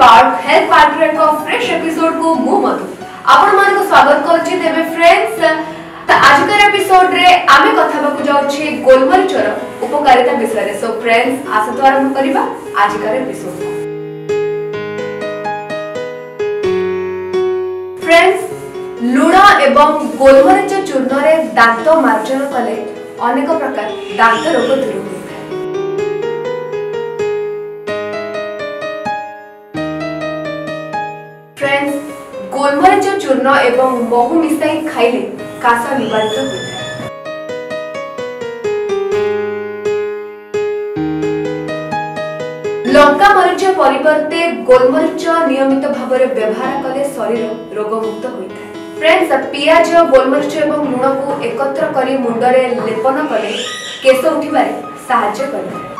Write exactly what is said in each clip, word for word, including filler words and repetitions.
Part health part एक fresh episode को मु मधु आपण मान को स्वागत करछि। तेबे फ्रेंड्स त आज कर एपिसोड रे आमे कथा बकु जाउ छी गोलमरीचर उपकारिता विषय रे। सो फ्रेंड्स आसे तो आरंभ करिबा आज कर एपिसोड। फ्रेंड्स लुण एवं गोलमरीच चूर्ण रे दांत मार्जन कले अनेक प्रकार दांत रोग दूर होता है। फ्रेंड्स गोलमरीच चूर्ण एवं महू मिसाई खाइले कासा निवारित होता है। लंका मरीच परिवर्ते गोलमरीच नियमित भाव में व्यवहार कले शरीर रोगमुक्त होता है। फ्रेंड्स पियाज गोलमरीच एवं लुण को एकत्र करी मुंडरे लेपन कले केश उठिबारे सहायता करता है।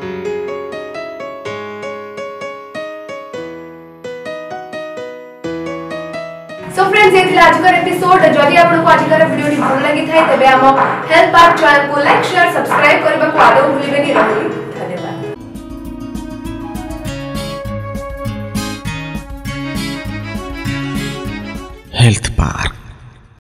सो फ्रेंड्स ये थिला आज का एपिसोड। जदि आपन को आज का वीडियो भल लागि थाए तबे हम हेल्थ पार्ट चैनल को लाइक शेयर सब्सक्राइब करबा को आदौ भूलिबेनी रहली। धन्यवाद। Health park.